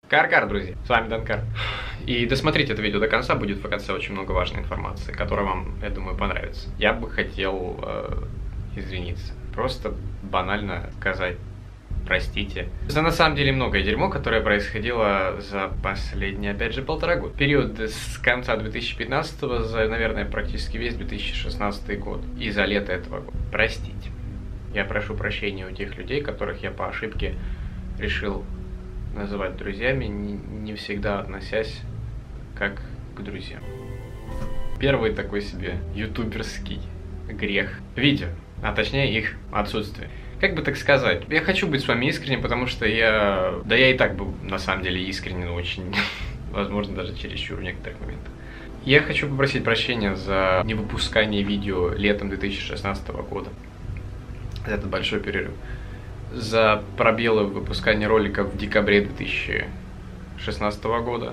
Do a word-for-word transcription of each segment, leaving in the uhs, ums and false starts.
Кар-кар, друзья, с вами Данкар. И досмотрите это видео до конца, будет в конце очень много важной информации, которая вам, я думаю, понравится. Я бы хотел э, извиниться, просто банально сказать простите. За на самом деле многое дерьмо, которое происходило за последние, опять же, полтора года. Период с конца две тысячи пятнадцатого за, наверное, практически весь две тысячи шестнадцатый год и за лето этого года. Простите. Я прошу прощения у тех людей, которых я по ошибке решил называть друзьями, не, не всегда относясь как к друзьям. Первый такой себе ютуберский грех. Видео, а точнее их отсутствие. Как бы так сказать, я хочу быть с вами искренним, потому что я... Да я и так был на самом деле искренен очень, возможно, даже чересчур в некоторых моментах. Я хочу попросить прощения за невыпускание видео летом две тысячи шестнадцатого года. За этот большой перерыв. За пробелы в выпускании роликов в декабре две тысячи шестнадцатого года,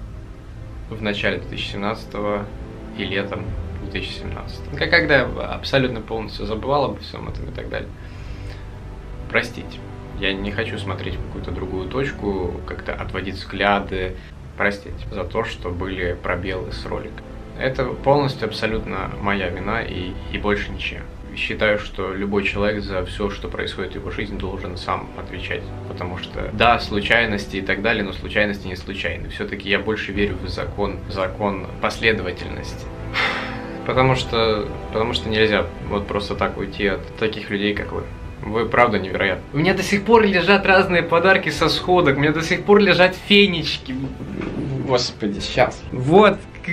в начале две тысячи семнадцатого и летом две тысячи семнадцатого. Когда я абсолютно полностью забывал обо всем этом и так далее. Простите, я не хочу смотреть в какую-то другую точку, как-то отводить взгляды. Простите за то, что были пробелы с роликом. Это полностью абсолютно моя вина и, и больше ничем. Считаю, что любой человек за все, что происходит в его жизни, должен сам отвечать. Потому что, да, случайности и так далее, но случайности не случайны. Все-таки я больше верю в закон, закон последовательности. Потому что, потому что нельзя вот просто так уйти от таких людей, как вы. Вы правда невероятны. У меня до сих пор лежат разные подарки со сходок, у меня до сих пор лежат фенечки. Господи, сейчас. Вот.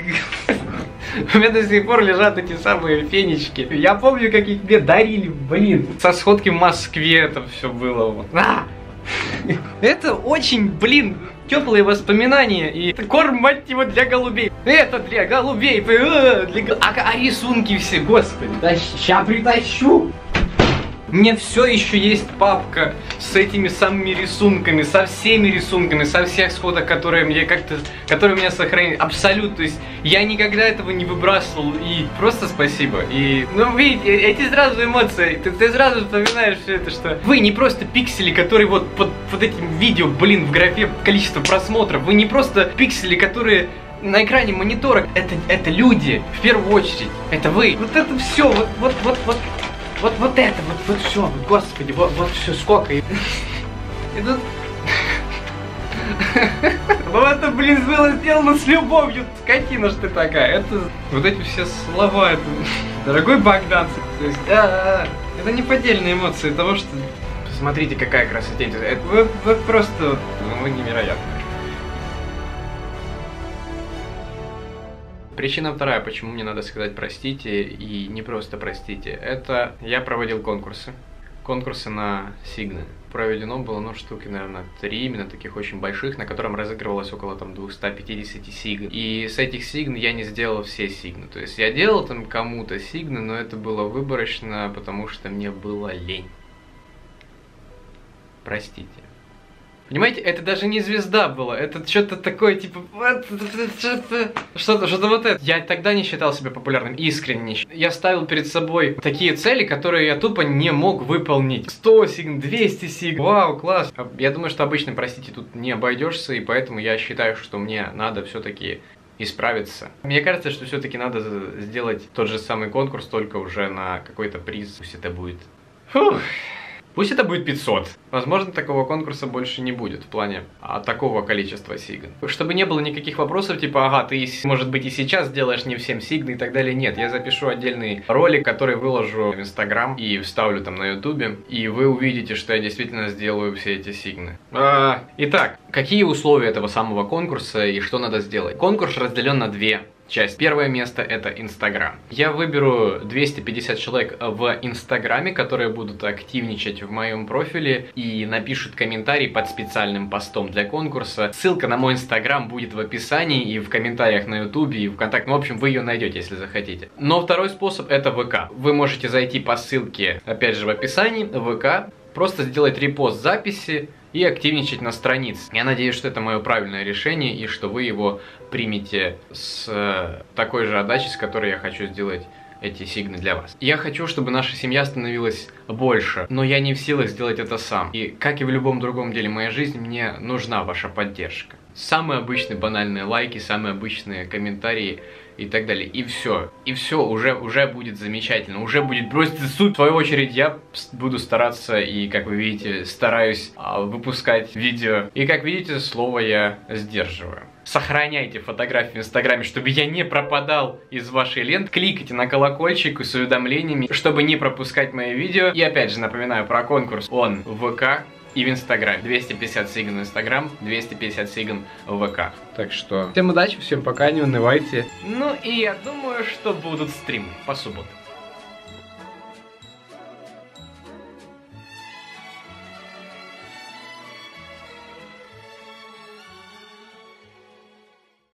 У меня до сих пор лежат эти самые фенечки. Я помню, как их мне дарили, блин. Со сходки в Москве это все было. Вот. А! Это очень, блин, теплые воспоминания. И корм, мать его, для голубей. Это для голубей. Для... А, а рисунки все, господи. Да ща притащу. У меня все еще есть папка с этими самыми рисунками, со всеми рисунками, со всех сходок, которые мне как-то, которые у меня сохранились. Абсолютно, то есть я никогда этого не выбрасывал, и просто спасибо. И, ну, видите, эти сразу эмоции, ты, ты сразу вспоминаешь все это, что вы не просто пиксели, которые вот под, под этим видео, блин, в графе количество просмотров, вы не просто пиксели, которые на экране монитора, это, это люди, в первую очередь, это вы. Вот это все, вот, вот, вот, вот. Вот, вот это, вот, вот все, вот, господи, вот, вот все, сколько. И тут... Ну это, блин, было сделано с любовью, скотина ж ты такая. Это, вот эти все слова, это... Дорогой Богдан, то есть, а, это не поддельные эмоции того, что... Посмотрите, какая красота. Это, вы, вы просто, вы невероятны. Причина вторая, почему мне надо сказать простите, и не просто простите, это я проводил конкурсы. Конкурсы на сигны. Проведено было, ну, штуки, наверное, три, именно таких очень больших, на котором разыгрывалось около там двухсот пятидесяти сигн. И с этих сигн я не сделал все сигны. То есть я делал там кому-то сигны, но это было выборочно, потому что мне было лень. Простите. Понимаете, это даже не звезда была, это что-то такое, типа, что-то, что-то вот это. Я тогда не считал себя популярным, искренне. Я ставил перед собой такие цели, которые я тупо не мог выполнить. сто сигн, двести сигн, вау, класс. Я думаю, что обычно, простите, тут не обойдешься, и поэтому я считаю, что мне надо все-таки исправиться. Мне кажется, что все-таки надо сделать тот же самый конкурс, только уже на какой-то приз. Пусть это будет... Фух. Пусть это будет пятьсот. Возможно, такого конкурса больше не будет в плане а, такого количества сигн. Чтобы не было никаких вопросов, типа, ага, ты, может быть, и сейчас делаешь не всем сигны и так далее. Нет, я запишу отдельный ролик, который выложу в Инстаграм и вставлю там на Ютубе. И вы увидите, что я действительно сделаю все эти сигны. А, итак, какие условия этого самого конкурса и что надо сделать? Конкурс разделен на две часть. Первое место — это Инстаграм. Я выберу двести пятьдесят человек в Инстаграме, которые будут активничать в моем профиле и напишут комментарий под специальным постом для конкурса. Ссылка на мой Инстаграм будет в описании и в комментариях на Ютубе и ВКонтакте. Ну, в общем, вы ее найдете, если захотите. Но второй способ — это ВК. Вы можете зайти по ссылке, опять же, в описании, в ВК, просто сделать репост записи и активничать на странице. Я надеюсь, что это мое правильное решение и что вы его примете с такой же отдачей, с которой я хочу сделать эти сигны для вас. Я хочу, чтобы наша семья становилась больше, но я не в силах сделать это сам. И как и в любом другом деле моей жизни, мне нужна ваша поддержка. Самые обычные банальные лайки, самые обычные комментарии и так далее. И все. И все уже, уже будет замечательно. Уже будет просто суть. В свою очередь я буду стараться и, как вы видите, стараюсь а, выпускать видео. И, как видите, слово я сдерживаю. Сохраняйте фотографии в Инстаграме, чтобы я не пропадал из вашей ленты. Кликайте на колокольчик с уведомлениями, чтобы не пропускать мои видео. И опять же напоминаю про конкурс. Он в ВК и в Инстаграме. двести пятьдесят сигн в Инстаграм, двести пятьдесят сигн в ВК. Так что всем удачи, всем пока, не унывайте. Ну и я думаю, что будут стримы по субботам.